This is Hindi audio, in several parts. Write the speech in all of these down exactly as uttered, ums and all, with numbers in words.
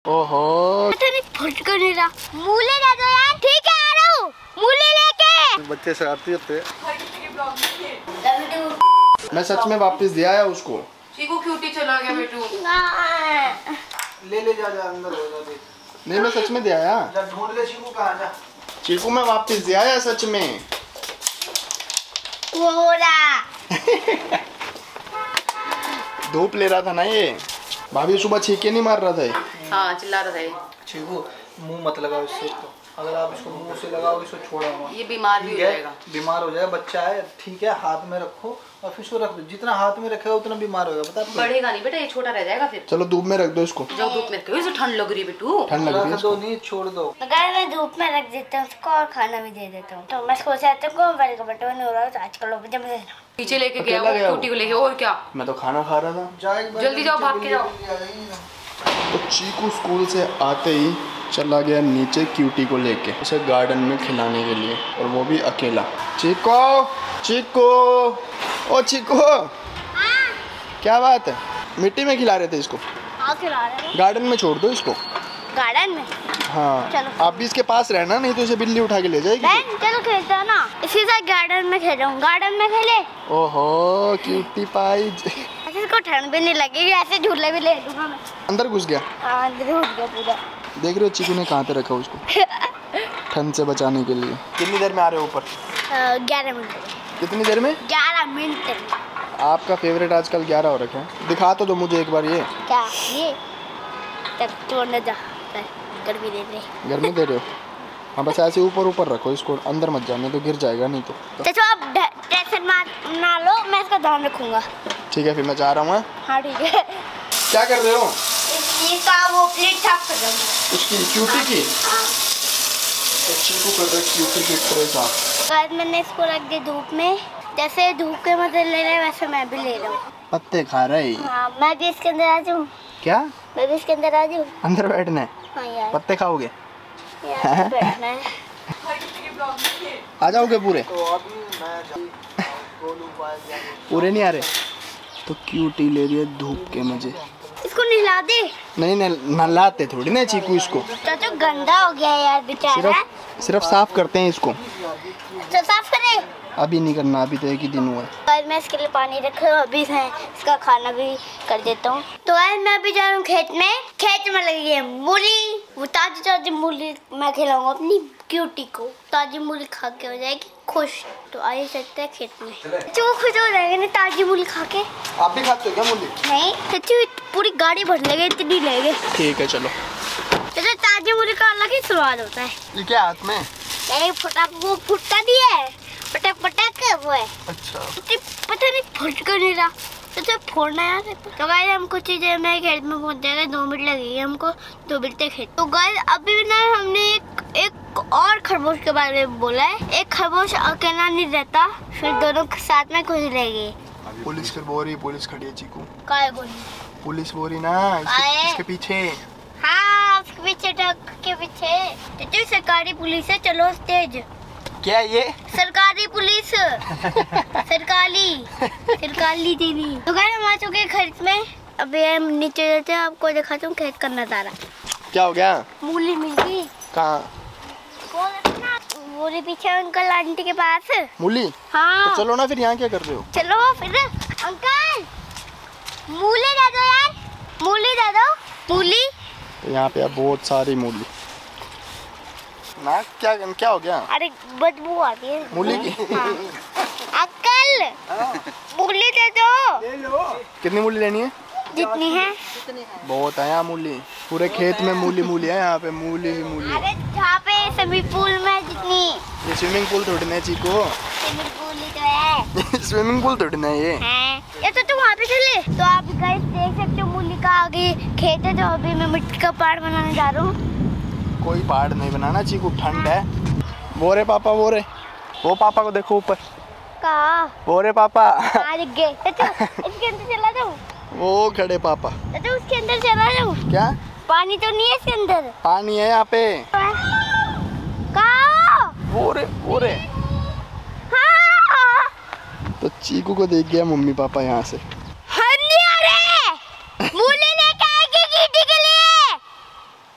ओहो फुट को नहीं रहा। मूली दे दो यार। ठीक है आ रहा हूँ मूली लेके। बच्चे शरारती होते हैं। मैं सच में वापस दिया है उसको। चीकू क्यूटी चला गया बेटू। ले ले जा जा अंदर हो जा दे। नहीं मैं सच में दिया है। जा ढूंढ ले चीकू कहाँ जा। चीकू मैं वापस दिया है सच में। वो रहा। धूप ले रहा था ना ये। भाभी सुबह छीके नहीं मार रहा था। हाँ चिल्ला रहा था। चीकू मुंह मत लगाओ इससे, तो अगर आप इसको मुंह से लगाओ इसको छोड़ा हुआ ये बीमार भी हो जाएगा। बीमार हो जाएगा बच्चा है। ठीक है हाथ में रखो और फिर इसको रख दो। जितना हाथ में रखेगा उतना बीमार होगा। बता बढ़ेगा नहीं बेटा, ये छोटा रह जाएगा फिर। चलो धूप में रख दो इसको। जाओ धूप में रखो। इसे ठंड लग रही है बेटू। ठंड लग रही है दो नहीं छोड़ दो। अगर मैं धूप में रख देता हूँ उसको और खाना भी दे देता हूँ तो मैं सोच रहा था कौन बड़े का बटवा नहीं हो रहा तो आजकल लोग जब पीछे लेके गया वो क्यूटी को लेके। और क्या मैं तो खाना खा रहा था। जल्दी जाओ भाग के जाओ। तो चीकू स्कूल से आते ही चला गया नीचे क्यूटी को लेके उसे गार्डन में खिलाने के लिए, और वो भी अकेला। चीको चीको ओ चीको क्या बात है? मिट्टी में खिला रहे थे इसको। हाँ खिला रहे हैं। गार्डन में छोड़ दो इसको। गार्डन में? हाँ चलो। आप भी इसके पास रहना, नहीं तो इसे बिल्ली उठा के ले जाएगी। बहन चलो खेलते हैं ना। इसी साथ गार्डन में खेल रहा हूँ। गार्डन में खेले। ओहो क्यूटी पाई। ऐसे इसको ठंड भी नहीं लगेगी, ऐसे झूले भी ले लूंगा मैं। अंदर घुस गया। हाँ अंदर घुस गया पूरा। देख रहे हो चीकू ने कहाँ पे रखा उसको ठंड से बचाने के लिए। कितनी देर में आ रहे हो ऊपर? ग्यारह मिनट। कितनी देर में? ग्यारह मिनट। आपका फेवरेट आजकल ग्यारह हो रखा है। दिखा तो दो मुझे एक बार ये। क्या ये? तब छोड़ने जा। गर्मी दे रही। गर्मी दे रहे हो? हाँ बस ऐसे ऊपर ऊपर रखो इसको, अंदर मत जाने तो गिर जाएगा नहीं तो। तो आप टेंशन ना लो, मैं इसका ध्यान रखूंगा। ठीक है फिर मैं जा रहा हूँ। हाँ ठीक है। क्या कर रहे हो? इसका वो प्लेट साफ कर रहा हूँ। उसकी क्यूटी की? हाँ। तो चीकू कर रहे क्यूटी की ट्रे साफ। बाद मैंने इसको रख दिया धूप में। जैसे धूप के मजे ले रहे वैसे मैं भी ले रहा हूँ। पत्ते खा रहे। हाँ मैं भी इसके अंदर आ जाऊँ। क्या? मैं भी इसके अंदर आ जाऊँ। अंदर बैठना है? हाँ यार। पत्ते खाओगे? यार बैठना है। आ जाओगे पूरे? तो अभी मैं पूरे नहीं आ रहे? तो क्यूटी ले रही है धूप के मजे। इसको नहला दे। नहीं नहीं नहलाते थोड़ी ना चीकू इसको। तो तो गंदा हो गया यार बेचारा। सिर्फ सिर्फ साफ करते हैं इसको। तो साफ करे। अभी नहीं करना, अभी तो एक ही दिन हुआ है। आज मैं इसके लिए पानी रख रहा हूँ, अभी मैं इसका खाना भी कर देता हूँ। तो आज मैं अभी जा रहा हूँ खेत में। खेत में लगी है मूली, वो ताजी ताजी मूली मैं खिलाऊंगा अपनी क्यूटी को। ताजी मूली खा के हो जाएगी खुश। तो आइए चलते हैं खेत में। तो वो खुश हो जाएगा ना ताजी मूली खा के। आप भी खाते हो क्या मूली? नहीं सच्ची पूरी गाड़ी भर लेगे, इतनी लेगे। ठीक है चलो। तो ताजी मूली का अलग ही स्वाद होता है। ये क्या हाथ में? नहीं फटा वो फुटता नहीं है, पटक पटक वो है। अच्छा पता नहीं फुट को नहीं रहा तो तो फोड़ना यार। तो गाइस हम कुछ ही देर में खेत में पहुंच जाएंगे। दो मिनट लगेंगे हमको, दो मिनट तक खेत। तो गाइस अभी ना हमने एक एक और खरगोश के बारे में बोला है। एक खरगोश अकेला नहीं रहता, फिर दोनों साथ में खुश रहेंगे। पुलिस फिर बोरी पुलिस खड़ी है चीकू। काय गोली? पुलिस बोरी ना इसके, इसके पीछे। हाँ उसके पीछे, ट्रक के पीछे। तो सरकारी पुलिस है, चलो तेज। क्या ये? सरकारी पुलिस। सरकारी सरकारी देवी। तो गाइस हम आ चुके हैं खेत में। अभी हम नीचे जाते हैं, आपको दिखाता हूँ खेत का नजारा। क्या हो गया? मूली मिल गई। कहाँ? मूली पीछे अंकल आंटी के पास। मूली? हाँ तो चलो ना फिर, यहाँ क्या कर रहे हो? चलो फिर। अंकल मूली दे दो यार, मूली दे दो। मूली तो यहाँ पे बहुत सारी मूली ना। क्या क्या हो गया? अरे बदबू आती है मूली की। हाँ। अंकल मूली दे दो। ले लो। कितनी मूली लेनी है? जितनी है। बहुत है यहाँ मूली, पूरे खेत में मूली मूली है यहाँ पे, मूली ही मूली। अरे जहाँ पे स्विमिंग पूल में जितनी। ये स्विमिंग पूल थोड़ी ना चीकू। स्विमिंग पूल ही तो है। स्विमिंग पूल थोड़ी ना ये है। ये तो तुम वहाँ पे चले। तो आप गाइस देख सकते हो मूली का आगे खेत है। तो अभी मैं मिट्टी का पहाड़ बनाने जा रहा हूँ। कोई पहाड़ नहीं बनाना चीकू, ठंड है। वो रे पापा, वो रे वो पापा को देखो ऊपर। कहाँ? वो रे पापा। आज गए। इसके अंदर चला जाऊँ? वो खड़े पापा। तो उसके अंदर चला जाऊँ? क्या? पानी तो नहीं है इसके अंदर? पानी है यहाँ पे। कहाँ? वो रे वो रे। हाँ। तो चीकू को देख गया मम्मी पापा यहाँ से। हम नहीं आ रहे। मूली लेके आएगी कीटी के लिए।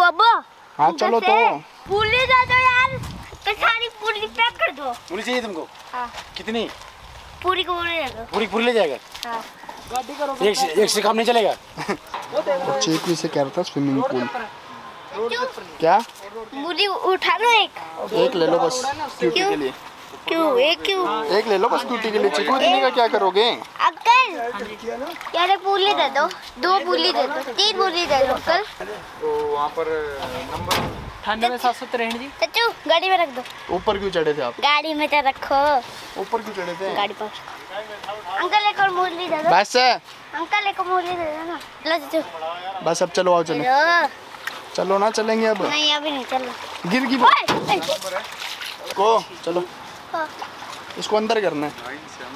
अब्बा हाँ चलो तो। पूरी दे दो यार, तो सारी पूरी पैक कर दो। पूरी चाहिए तुमको? हाँ। कितनी? पूरी को पूरी दे दो। पूरी पूरी ले जाएगा? हाँ। एक से, एक से काम नहीं चलेगा। चीकू से कह रहा था स्विमिंग पूल। क्या? पूरी उठा लो एक। एक ले लो बस क्यूटी के लिए। क्यों? एक क्यों? एक ले लो बस क्यूटी के लिए। चीकू इतनी का क्या करोगे? अंकल यार एक पूली दे दो, दो पूली दे दो, तीन पूली दे दो अंकल। तो वहाँ पर नंबर अठानवे सात सौ तिरसठ जी। चच्चू गाड़ी में रख दो। ऊपर क्यों चढ़े थे आप? गाड़ी में तो रखो। ऊपर क्यों चढ़े थे? गाड़ी पर। अंकल एक और मूली दे दो। बस अंकल एक और मूली दे दो ना। लो चच्चू। बस अब चलो आओ चलो। चलो। चलो ना चलेंगे अब। नहीं अभी नहीं चलो। गिर की ओए, को चलो हाँ। इसको अंदर करना है।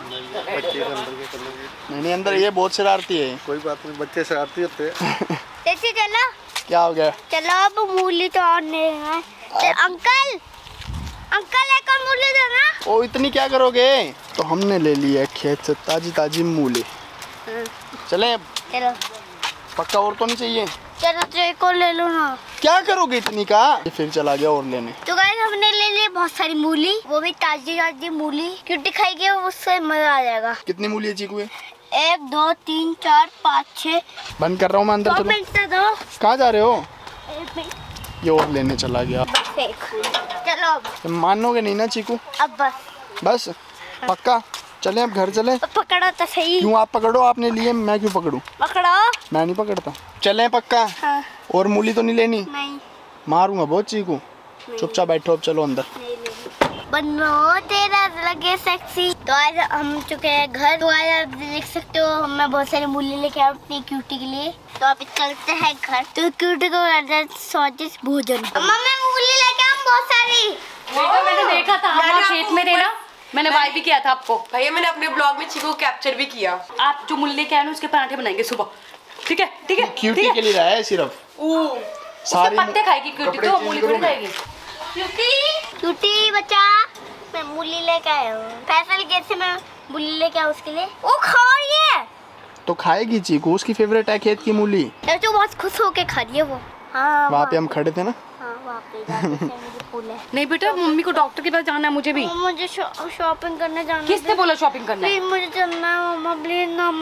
नहीं नहीं अंदर, ये बहुत शरारती है। कोई बात नहीं, बच्चे शरारती होते हैं। चच्चू चलो। क्या हो गया? चलो अब मूली तो और नहीं है। ते- अंकल अंकल एक और मूली दो ना। ओ इतनी क्या करोगे? तो हमने ले ली है खेत से ताजी ताजी मूली। हाँ, चले चलो पक्का और तो नहीं चाहिए? चलो तो एक और ले लो ना। क्या करोगे इतनी का? फिर चला गया और लेने। तो गाइस हमने ले ली बहुत सारी मूली, वो भी ताजी ताजी मूली। क्यूटी खाएगी उससे मजा आ जाएगा। कितनी मूली है चीकू? एक दो तीन चार पाँच छः। बंद कर रहा हूँ मैं, अंदर दो चलो। मिनट से दो। कहाँ जा रहे हो? एक मिनट। ये और लेने चला गया। बस एक। चलो अब मानोगे नहीं ना चीकू? अब बस बस पक्का चले अब घर चले। पकड़ो तो सही। क्यों आप पकड़ो, आपने लिए, मैं क्यों पकड़ूं? पकड़ो। मैं नहीं पकड़ता। चले पक्का? हाँ। और मूली तो नहीं लेनी? नहीं मारूंगा बहुत चीकू। चुपचाप बैठो अब, चलो अंदर। नहीं लेनी। बनो तेरा लगे सेक्सी। तो आज हम चुके हैं घर। तो आज आप देख सकते हो मैं बहुत सारी मूली लेके आई अपनी क्यूटी के लिए। तो आप चलते हैं घर। तो क्यूटी को स्वादिष्ट भोजन। मम्मा मैं मूली लेके आऊँ बहुत सारी। बेटा मैंने देखा था यार, आप आपको खेत में थे ना, मैंने वाई भी किया था आपको। भैया मैंने अपने ब्लॉग में चीकू को कैप्चर भी किया। आप जो मूली लेके आए ना उसके पराठे बनाएंगे सुबह, ठीक है? ठीक है क्यूटी के लिए लाया है सिर्फ। सारे पत्ते खाएगी क्यूटी, कपड़े तो change मूली करूँ थोड़ी मैं? खाएगी। क्यूटी क्यूटी बच्चा मैं मूली लेके आया हूँ। फैसल कैसे मैं मूली लेके आऊँ उसके लिए। वो खा रही है। तो खाएगी चीकू, उसकी फेवरेट है खेत की मूली। तो बहुत खुश होके खा रही है वो। हाँ वहाँ पे हम खड़े थे ना। हाँ वहाँ पे जाके मुझे फूल है। नहीं बेटा मम्मी को डॉक्टर के पास जाना है, मुझे भी। मुझे शॉपिंग करने जाना है। किसने बोला शॉपिंग करना है? प्लीज मुझे चलना है मम्मा, प्लीज ना।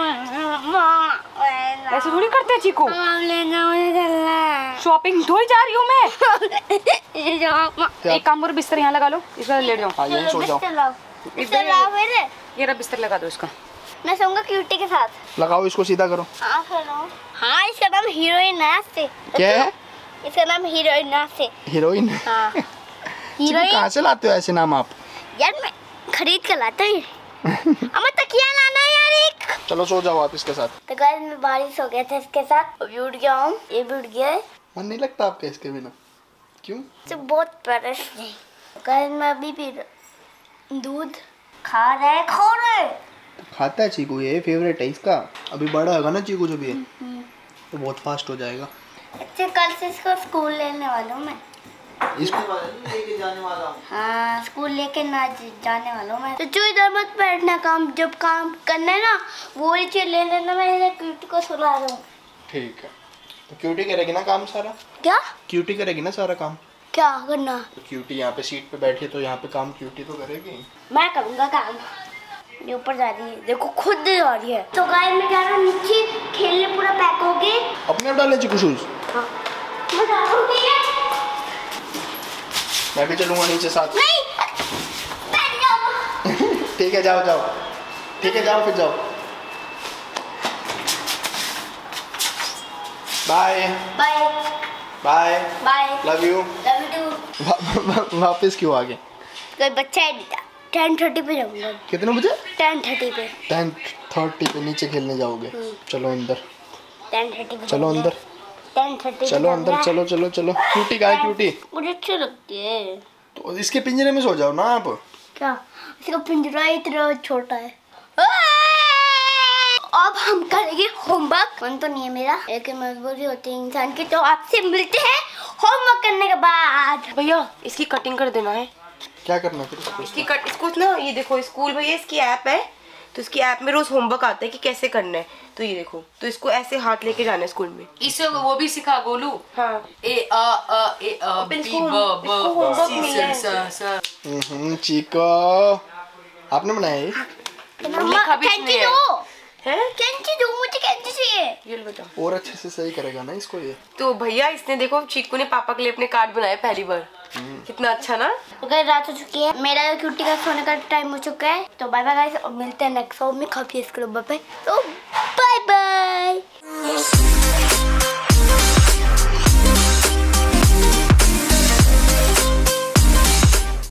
ऐसे थोड़ी करते हैं चीकू। लेना मुझे चलना है। शॉपिंग थोड़ी जा रही हूँ मैं। क्या? एक काम करो, बिस्तर यहाँ लगा लो, इस बार लेट जाओ। हाँ यहीं सो जाओ। इधर लाओ मेरे। ये रहा बिस्तर लगा दो इसका। मैं सोऊंगा क्यूटी के साथ। लगाओ इसको, सीधा करो। हाँ करो। हाँ इसका नाम हीरोइन है से। क्या है? इसका नाम हीरोइन है से। हीरोइन? हाँ चीकू हीरोइन। कहाँ से लाते हो ऐसे नाम आप? यार मैं खरीद कर लाता हूँ। अम्मा तकिया लाना है यार एक। चलो सो जाओ आप इसके साथ। तो गाइस मैं बारिश हो गया था इसके साथ। अभी उठ गया हूँ, ये भी उठ गया है। मन नहीं लगता आपका इसके बिना? क्यों? तो बहुत परस नहीं। गाइस मैं अभी भी दूध खा रहे खो रहे। खाता है चीकू, ये फेवरेट है इसका। अभी बड़ा होगा ना चीकू जब ये, तो बहुत फास्ट हो जाएगा। अच्छा कल से इसको स्कूल लेने वाला हूँ मैं। इसको लेके जाने वाला हूँ। हाँ स्कूल लेके ना ज- जाने वाला हूँ मैं। तो जो इधर मत बैठना, काम जब काम करना है ना वो वाली चीज ले लेना। मैं इधर क्यूटी को सुला रहा हूँ। ठीक है। तो क्यूटी करेगी ना काम सारा? क्या क्यूटी करेगी ना सारा काम? क्या करना? तो क्यूटी यहाँ पे सीट पे बैठी है तो यहाँ पे काम क्यूटी तो करेगी। मैं करूँगा काम। ये ऊपर जा रही है, देखो खुद जा रही है। तो गाइस मैं जा रहा हूँ नीचे खेलने, पूरा पैक हो गए। अपने आप डाले चीकू शूज? हाँ मैं जा रहा हूँ। ठीक है? मैं भी चलूंगा नीचे साथ। नहीं बैठ जाओ। ठीक है जाओ जाओ। ठीक है जाओ फिर जाओ। Bye bye bye bye. Love you. Love you too. वापस क्यों आ गए? कोई बच्चा है नहीं था। टेन थर्टी पे जाऊँगा। कितने बजे? टेन थर्टी पे। टेन थर्टी पे नीचे खेलने जाओगे? चलो अंदर। टेन थर्टी पे चलो अंदर। टेन थर्टी चलो अंदर। चलो चलो चलो। क्यूटी का है क्यूटी? मुझे अच्छी लगती है। तो इसके पिंजरे में सो जाओ ना आप। क्या इसका पिंजरा इतना छोटा है। अब हम करेंगे होमवर्क। मन तो नहीं है मेरा, लेकिन मजबूरी होती है इंसान की। तो आपसे मिलते हैं होमवर्क करने के बाद। भैया इसकी कटिंग कर देना है। क्या करना फिर इसको? इसकी कट इसको ना ये देखो स्कूल भैया इसकी ऐप है, तो इसकी ऐप में रोज होमवर्क आता है कि कैसे करना है। तो ये देखो, तो इसको ऐसे हाथ लेके जाना है स्कूल में। इसे वो भी सिखा गोलू। हाँ, ए अ अ ए अ बी ब ब सी स स। हम्म चीको, आपने बनाया ये? लिखा भी कैंची इसने है। दो, है कैंची दो, मुझे कैंची चाहिए। ये लो बताओ। और अच्छे से सही करेगा ना इसको ये। तो भैया इसने देखो चीकू ने पापा के लिए अपने कार्ड बनाए पहली बार। कितना अच्छा ना। तो गाइस रात हो चुकी है, मेरा क्यूटी का सोने का टाइम हो चुका है। तो बाय बाय गाइस, और मिलते हैं नेक्स्ट व्लॉग में। काफी इसके बाय बाय। तो बाय बाय।